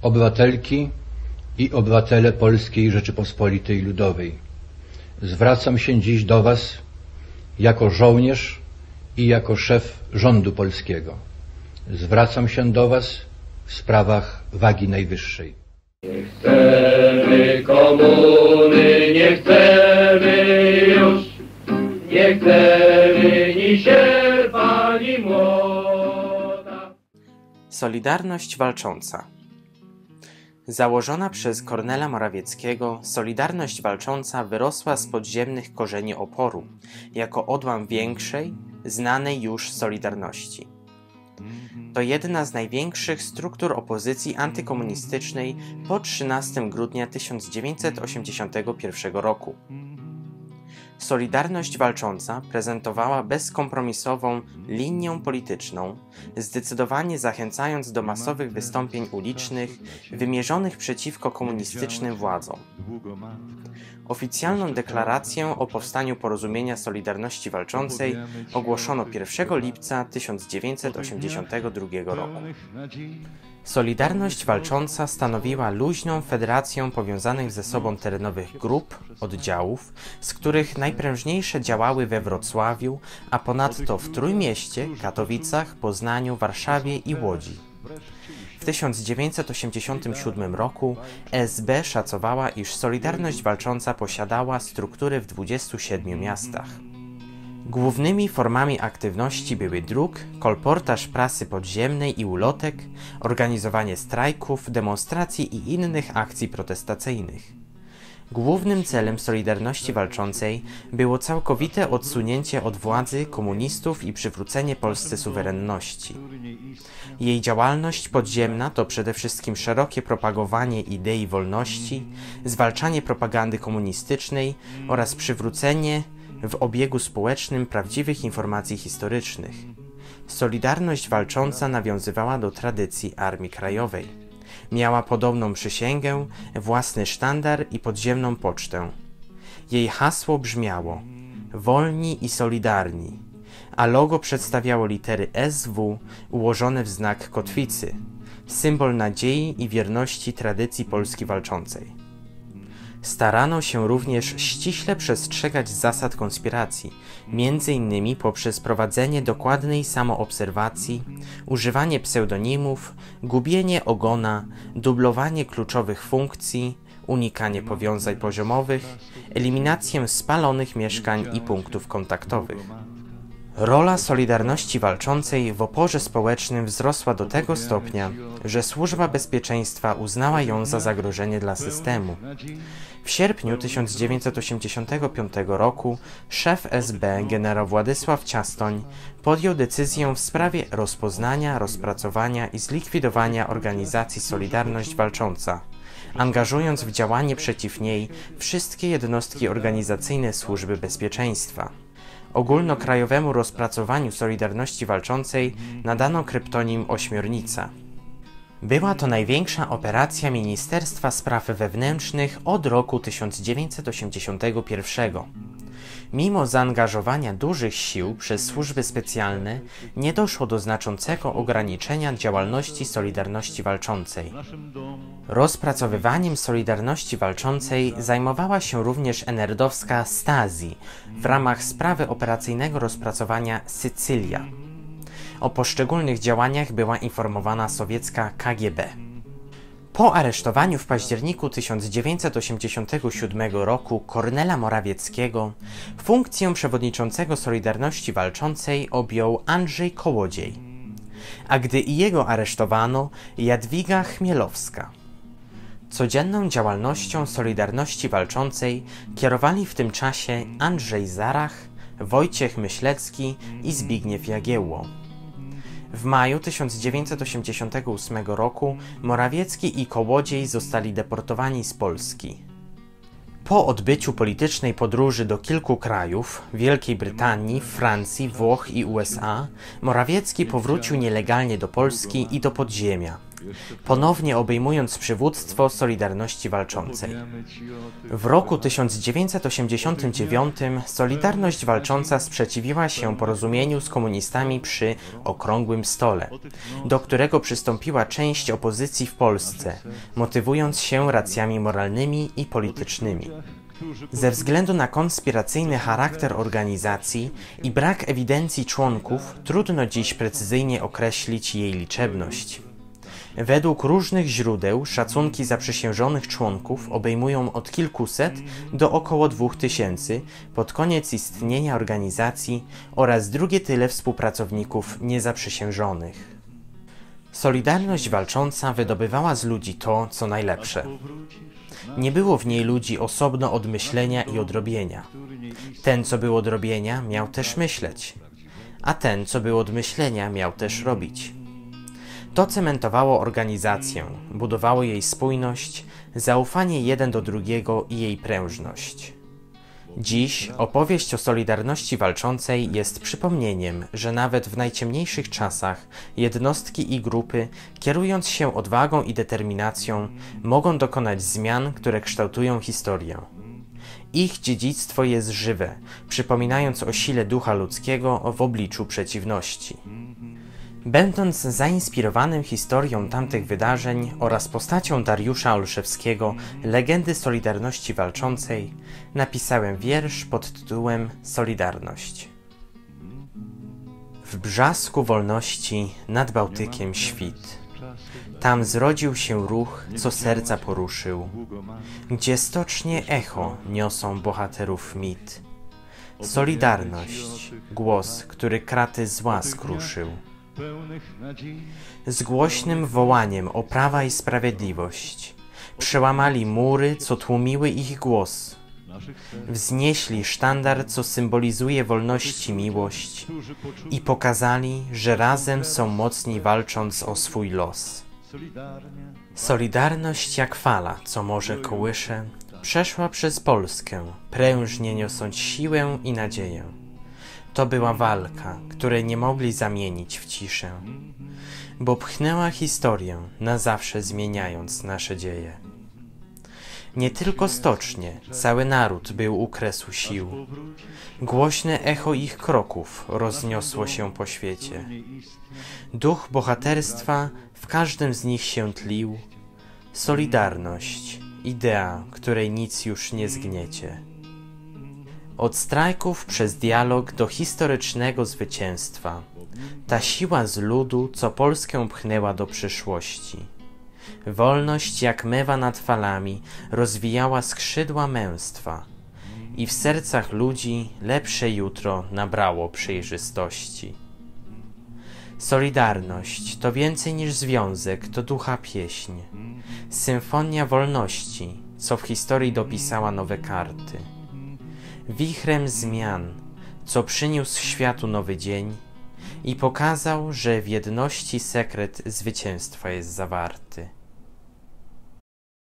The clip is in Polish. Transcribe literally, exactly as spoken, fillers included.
obywatelki i obywatele Polskiej Rzeczypospolitej Ludowej. Zwracam się dziś do Was jako żołnierz i jako szef rządu polskiego. Zwracam się do Was w sprawach wagi najwyższej. Nie chcemy komuny, nie chcemy już, nie chcemy ni sierpa, ni młota. Solidarność walcząca. Założona przez Kornela Morawieckiego, Solidarność walcząca wyrosła z podziemnych korzeni oporu, jako odłam większej, znanej już Solidarności. To jedna z największych struktur opozycji antykomunistycznej po trzynastego grudnia tysiąc dziewięćset osiemdziesiątego pierwszego roku. Solidarność walcząca prezentowała bezkompromisową linię polityczną, zdecydowanie zachęcając do masowych wystąpień ulicznych wymierzonych przeciwko komunistycznym władzom. Oficjalną deklarację o powstaniu Porozumienia Solidarności Walczącej ogłoszono pierwszego lipca tysiąc dziewięćset osiemdziesiątego drugiego roku. Solidarność walcząca stanowiła luźną federację powiązanych ze sobą terenowych grup, oddziałów, z których najprężniejsze działały we Wrocławiu, a ponadto w Trójmieście, Katowicach, Poznaniu, Warszawie i Łodzi. W tysiąc dziewięćset osiemdziesiątym siódmym roku S B szacowała, iż Solidarność walcząca posiadała struktury w dwudziestu siedmiu miastach. Głównymi formami aktywności były druk, kolportaż prasy podziemnej i ulotek, organizowanie strajków, demonstracji i innych akcji protestacyjnych. Głównym celem Solidarności walczącej było całkowite odsunięcie od władzy komunistów i przywrócenie Polsce suwerenności. Jej działalność podziemna to przede wszystkim szerokie propagowanie idei wolności, zwalczanie propagandy komunistycznej oraz przywrócenie w obiegu społecznym prawdziwych informacji historycznych. Solidarność walcząca nawiązywała do tradycji Armii Krajowej. Miała podobną przysięgę, własny sztandar i podziemną pocztę. Jej hasło brzmiało: wolni i solidarni, a logo przedstawiało litery S W ułożone w znak kotwicy, symbol nadziei i wierności tradycji Polski walczącej. Starano się również ściśle przestrzegać zasad konspiracji, między innymi poprzez prowadzenie dokładnej samoobserwacji, używanie pseudonimów, gubienie ogona, dublowanie kluczowych funkcji, unikanie powiązań poziomowych, eliminację spalonych mieszkań i punktów kontaktowych. Rola Solidarności walczącej w oporze społecznym wzrosła do tego stopnia, że Służba Bezpieczeństwa uznała ją za zagrożenie dla systemu. W sierpniu tysiąc dziewięćset osiemdziesiątego piątego roku szef S B, generał Władysław Ciastoń, podjął decyzję w sprawie rozpoznania, rozpracowania i zlikwidowania organizacji Solidarność walcząca, angażując w działanie przeciw niej wszystkie jednostki organizacyjne Służby Bezpieczeństwa. Ogólnokrajowemu rozpracowaniu Solidarności walczącej nadano kryptonim Ośmiornica. Była to największa operacja Ministerstwa Spraw Wewnętrznych od roku tysiąc dziewięćset osiemdziesiątego pierwszego. Mimo zaangażowania dużych sił przez służby specjalne, nie doszło do znaczącego ograniczenia działalności Solidarności walczącej. Rozpracowywaniem Solidarności walczącej zajmowała się również enerdowska Stasi w ramach sprawy operacyjnego rozpracowania Sycylia. O poszczególnych działaniach była informowana sowiecka K G B. Po aresztowaniu w październiku tysiąc dziewięćset osiemdziesiątego siódmego roku Kornela Morawieckiego funkcję przewodniczącego Solidarności walczącej objął Andrzej Kołodziej, a gdy i jego aresztowano, Jadwiga Chmielowska. Codzienną działalnością Solidarności walczącej kierowali w tym czasie Andrzej Zarach, Wojciech Myślecki i Zbigniew Jagiełło. W maju tysiąc dziewięćset osiemdziesiątego ósmego roku Morawiecki i Kołodziej zostali deportowani z Polski. Po odbyciu politycznej podróży do kilku krajów, Wielkiej Brytanii, Francji, Włoch i U S A, Morawiecki powrócił nielegalnie do Polski i do podziemia, ponownie obejmując przywództwo Solidarności Walczącej. W roku tysiąc dziewięćset osiemdziesiątym dziewiątym Solidarność Walcząca sprzeciwiła się porozumieniu z komunistami przy Okrągłym Stole, do którego przystąpiła część opozycji w Polsce, motywując się racjami moralnymi i politycznymi. Ze względu na konspiracyjny charakter organizacji i brak ewidencji członków, trudno dziś precyzyjnie określić jej liczebność. Według różnych źródeł szacunki zaprzysiężonych członków obejmują od kilkuset do około dwóch tysięcy pod koniec istnienia organizacji oraz drugie tyle współpracowników niezaprzysiężonych. Solidarność Walcząca wydobywała z ludzi to, co najlepsze. Nie było w niej ludzi osobno od myślenia i od robienia. Ten, co był od robienia, miał też myśleć, a ten, co był od myślenia, miał też robić. To cementowało organizację, budowało jej spójność, zaufanie jeden do drugiego i jej prężność. Dziś opowieść o Solidarności Walczącej jest przypomnieniem, że nawet w najciemniejszych czasach jednostki i grupy, kierując się odwagą i determinacją, mogą dokonać zmian, które kształtują historię. Ich dziedzictwo jest żywe, przypominając o sile ducha ludzkiego w obliczu przeciwności. Będąc zainspirowanym historią tamtych wydarzeń oraz postacią Dariusza Olszewskiego, legendy Solidarności Walczącej, napisałem wiersz pod tytułem Solidarność. W brzasku wolności nad Bałtykiem świt. Tam zrodził się ruch, co serca poruszył, gdzie stocznie echo niosą bohaterów mit. Solidarność, głos, który kraty zła skruszył. Z głośnym wołaniem o prawa i sprawiedliwość przełamali mury, co tłumiły ich głos. Wznieśli sztandar, co symbolizuje wolności miłość i pokazali, że razem są mocni walcząc o swój los. Solidarność jak fala, co morze kołysze, przeszła przez Polskę, prężnie niosąc siłę i nadzieję. To była walka, której nie mogli zamienić w ciszę, bo pchnęła historię, na zawsze zmieniając nasze dzieje. Nie tylko stocznie, cały naród był u kresu sił. Głośne echo ich kroków rozniosło się po świecie. Duch bohaterstwa w każdym z nich się tlił. Solidarność, idea, której nic już nie zgniecie. Od strajków przez dialog do historycznego zwycięstwa. Ta siła z ludu, co Polskę pchnęła do przyszłości. Wolność jak mewa nad falami rozwijała skrzydła męstwa i w sercach ludzi lepsze jutro nabrało przejrzystości. Solidarność to więcej niż związek, to ducha pieśń. Symfonia wolności, co w historii dopisała nowe karty. Wichrem zmian, co przyniósł światu nowy dzień i pokazał, że w jedności sekret zwycięstwa jest zawarty.